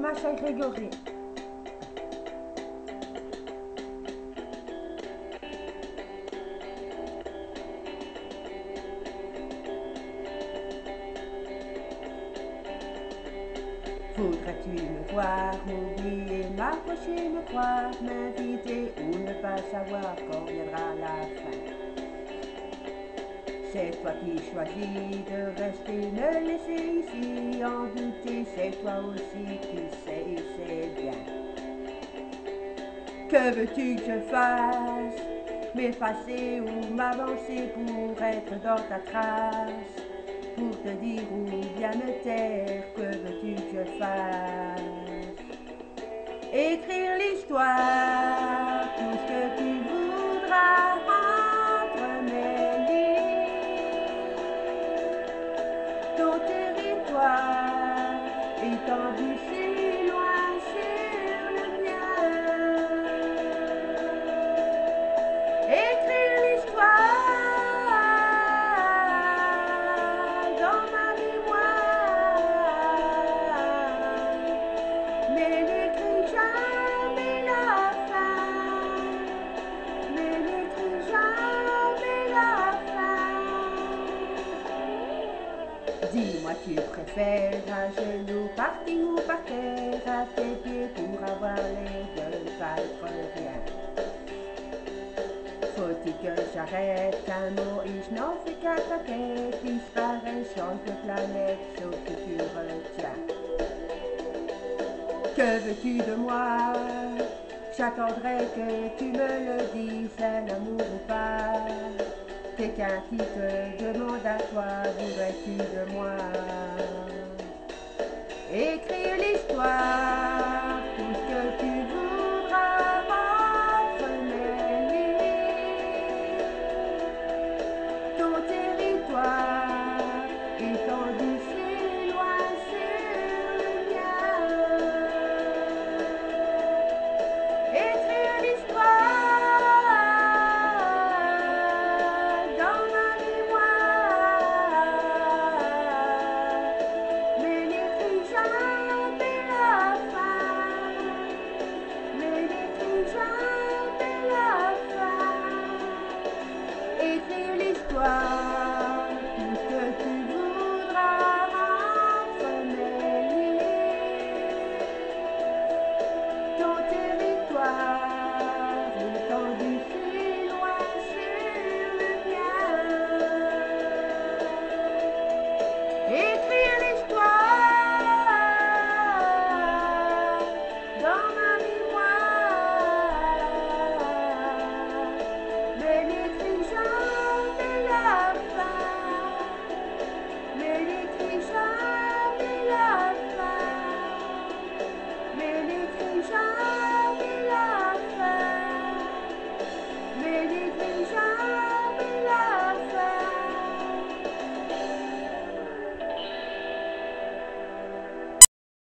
Lemarchal Grégory. Voudrais-tu me voir, m'oublier, m'approcher, me croire, m'inviter ou ne pas savoir quand viendra la fin? C'est toi qui choisis de rester, me laisser ici, en douter, c'est toi aussi, tu sais, c'est bien. Que veux-tu que je fasse? M'effacer ou m'avancer pour être dans ta trace? Pour te dire ou bien me taire, que veux-tu que je fasse? Écrire l'histoire, tout ce que tu voudras entre mes lignes. Ton territoire étendu si loin sur le mien. Écrire l'histoire dans ma mémoire, mais n'écris jamais la fin, mais n'écris jamais la fin. Dis-moi, tu préfères à genoux, partir ou par terre, à tes pieds pour avoir l'air de ne pas être rien? Faut-il que j'arrête qu'un mot et je n'en fais qu'à ta tête, disparaît, change de planète, sauf que tu retiens. Que veux-tu de moi? J'attendrai que tu me le dises, un amour ou pas. Quelqu'un qui te demande à toi, voudrais-tu de moi? Écrire l'histoire, tout ce que tu voudras entre mes lignes. Ton territoire étendu si loin sur le mien. Écrire l'histoire dans ma mémoire, mais n'écris jamais la fin, mais n'écris jamais la fin. Écrire l'histoire, tout ce que tu voudras entre mes lignes. Ton territoire étendu si loin sur le mien. Écrire l'histoire dans ma mémoire, mais n'écris jamais la fin, mais n'écris jamais la fin, mais n'écris jamais la fin, mais n'écris